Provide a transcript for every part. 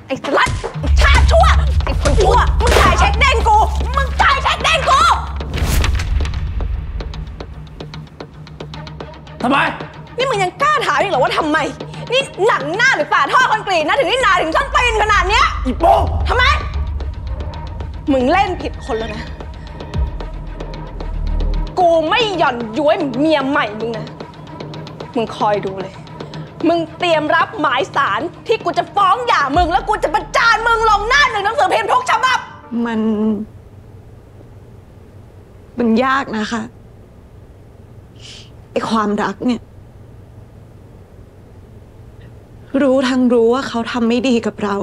ไอ้สลัดไอ้ชาชั่วไอ้คนชั่วมึงจ่ายเช็คเด้งกูมึงจ่ายเช็คเด้งกูทำไมนี่มึงยังกล้าถามอีกเหรอว่าทำไมนี่หนังหน้าหรือฝาท่อคอนกรีตนะถึงได้หนาถึงช่างปีนขนาดเนี้ยอีโป้ทำไมมึงเล่นผิดคนแล้วนะกูไม่หย่อนย้วยเมียใหม่มึงนะมึงคอยดูเลยมึงเตรียมรับหมายสารที่กูจะฟ้องหย่ามึงแล้วกูจะประจานมึงลงหน้าหนึ่งหนังสือพิมพ์ทุกฉบับมันยากนะคะไอ้ความรักเนี่ยรู้ว่าเขาทำไม่ดีกับเรา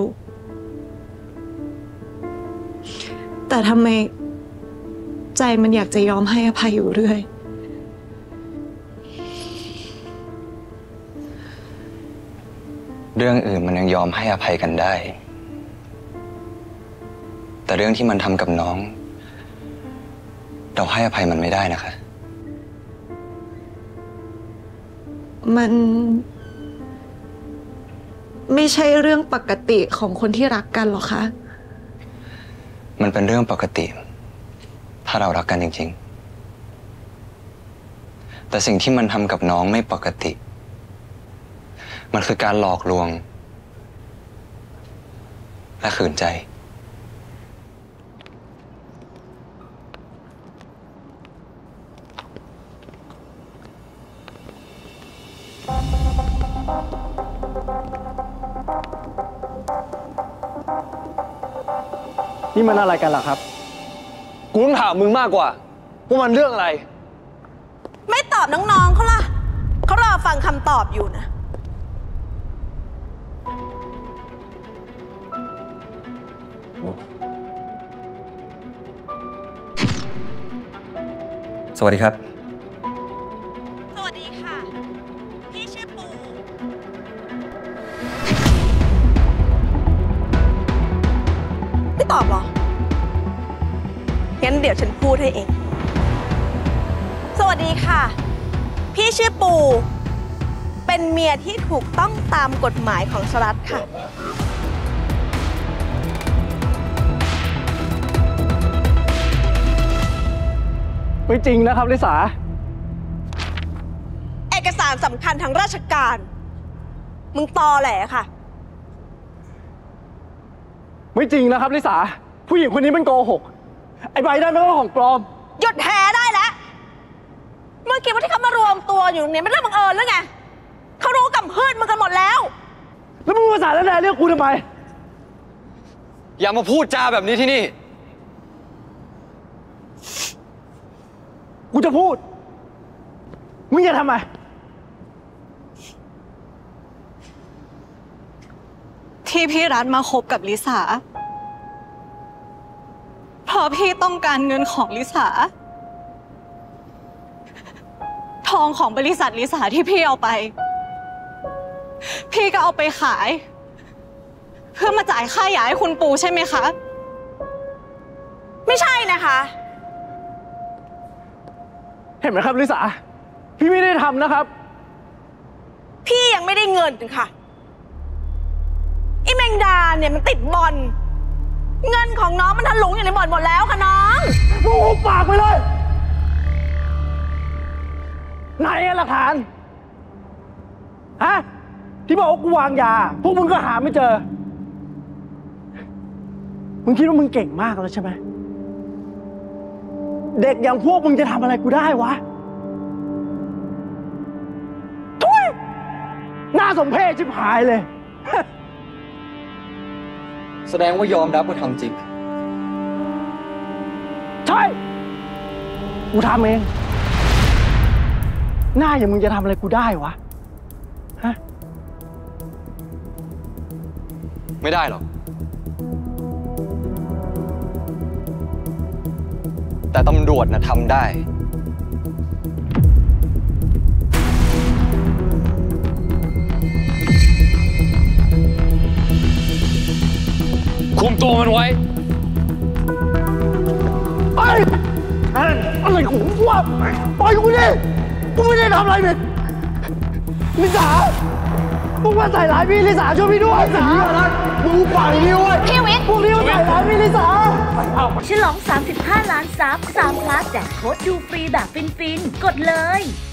แต่ทำไมใจมันอยากจะยอมให้อภัยอยู่เรื่อยเรื่องอื่นมันยังยอมให้อภัยกันได้แต่เรื่องที่มันทำกับน้องเราให้อภัยมันไม่ได้นะคะมันไม่ใช่เรื่องปกติของคนที่รักกันหรอคะมันเป็นเรื่องปกติถ้าเรารักกันจริงๆแต่สิ่งที่มันทำกับน้องไม่ปกติมันคือการหลอกลวงและขืนใจนี่มันอะไรกันล่ะครับกูต้องถามมึงมากกว่าว่ามันเรื่องอะไรไม่ตอบน้องๆเขาล่ะเขารอฟังคำตอบอยู่นะสวัสดีครับสวัสดีค่ะพี่ชื่อปูไม่ตอบหรองั้นเดี๋ยวฉันพูดให้เองสวัสดีค่ะพี่ชื่อปูเป็นเมียที่ถูกต้องตามกฎหมายของสลัดค่ะไม่จริงนะครับลิสาเอกสารสำคัญทางราชการมึงตอแหลค่ะไม่จริงนะครับลิสาผู้หญิงคนนี้มันโกหกไอ้ใบนั้นเป็นของปลอมหยุดแท้ได้แล้วเมื่อกี้ว่าที่เขามารวมตัวอยู่เนี่ยไม่ได้บังเอิญหรือไงเขารู้กำพืชมึงกันหมดแล้วแล้วมึงภาษาแล้วเรียกกูทำไมอย่ามาพูดจาแบบนี้ที่นี่กูจะพูดมึงจะทำไมที่พี่รัฐมาคบกับลิสาเพราะพี่ต้องการเงินของลิสาทองของบริษัทลิสาที่พี่เอาไปพี่ก็เอาไปขายเพื่อมาจ่ายค่าหย่าให้คุณปู่ใช่ไหมคะไม่ใช่นะคะเห็นไหมครับลิสาพี่ไม่ได้ทำนะครับพี่ยังไม่ได้เงินค่ะไอ้แมงดาเนี่ยมันติดบ่อนเงินของน้องมันถลุงอยู่ในบ่อนหมดแล้วค่ะน้องโอ้ปากไปเลยไหนหลักฐานฮะที่บอกว่ากูวางยาพวกมึงก็หาไม่เจอมึงคิดว่ามึงเก่งมากแล้วใช่ไหมเด็กอย่างพวกมึงจะทำอะไรกูได้วะทุยน่าสมเพชชิบหายเลยแสดงว่ายอมรับว่าทำจริงใช่กูทำเองหน้าอย่างมึงจะทำอะไรกูได้วะฮะไม่ได้หรอกแต่ตำรวจน่ะทำได้คุมตัวมันไว้ไอ้อะไรของกูวะปล่อยกูดิกูไม่ได้ทำอะไรเลยลิสามึงมาใส่ร้ายพี่ลิสาช่วยพี่ด้วยสามึงปากนี้เว้ยพี่วิทย์พวกนี้มาใส่ร้ายพี่ลิสาฉลอง 35 ล้านซับ3 พลัสแจกโค้ดดูฟรีแบบฟินๆ กดเลย